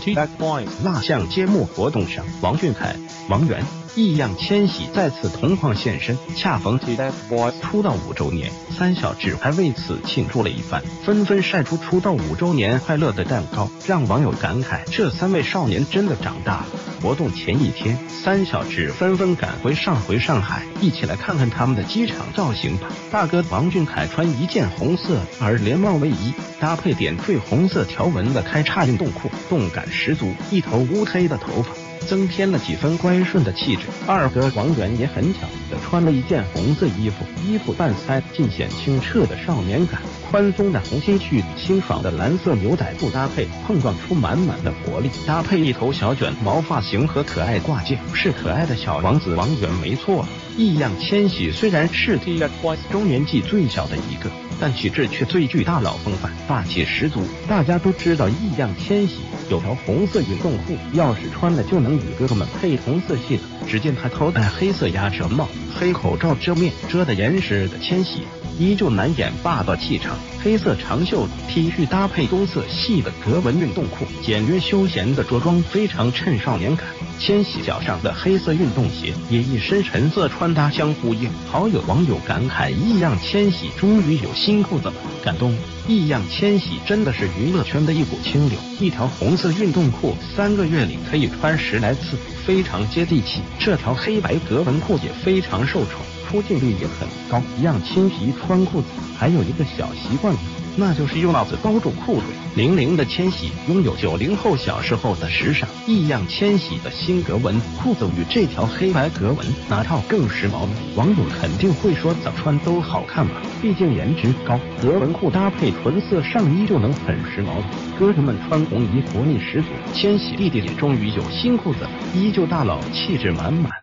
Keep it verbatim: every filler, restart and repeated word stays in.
T F Boys 蜡像揭幕活动上，王俊凯、王源、易烊千玺再次同框现身，恰逢 T F Boys 出道五周年，三小只还为此庆祝了一番，纷纷晒出出道五周年快乐的蛋糕，让网友感慨这三位少年真的长大了。活动前一天，三小只纷纷赶回上回上海，一起来看看他们的机场造型吧。大哥王俊凯穿一件红色而连帽卫衣，搭配点缀红色条纹的开叉运动裤，动感十足，一头乌黑的头发增添了几分乖顺的气质。二哥王源也很巧的穿了一件红色衣服，衣服半塞尽显清澈的少年感，宽松的红 T 恤，清爽的蓝色牛仔裤搭配，碰撞出满满的活力。搭配一头小卷毛发型和可爱挂件，是可爱的小王子王源没错。易烊千玺虽然是 T F Boys 中年纪最小的一个，但气质却最具大佬风范，霸气十足。大家都知道易烊千玺有条红色运动裤，要是穿了就能与哥哥们配同色系的。只见他头戴黑色鸭舌帽，黑口罩遮面，遮得严实的千玺依旧难掩霸道气场。黑色长袖 T 恤搭配棕色系的格纹运动裤，简约休闲的着装非常衬少年感。千玺脚上的黑色运动鞋也一身神色穿搭相呼应。好友网友感慨易烊千玺终于有新裤子了，感动。易烊千玺真的是娱乐圈的一股清流，一条红色运动裤三个月里可以穿十来次，非常接地气。这条黑白格纹裤也非常受宠，出镜率也很高。易烊千玺穿裤子还有一个小习惯，那就是用帽子包住裤腿。零零的千玺拥有九零后小时候的时尚，易烊千玺的新格纹裤子与这条黑白格纹哪套更时髦呢？网友肯定会说怎么穿都好看嘛，毕竟颜值高。格纹裤搭配纯色上衣就能很时髦了。哥哥们穿红衣活力十足，千玺弟弟也终于有新裤子了，依旧大佬气质满满。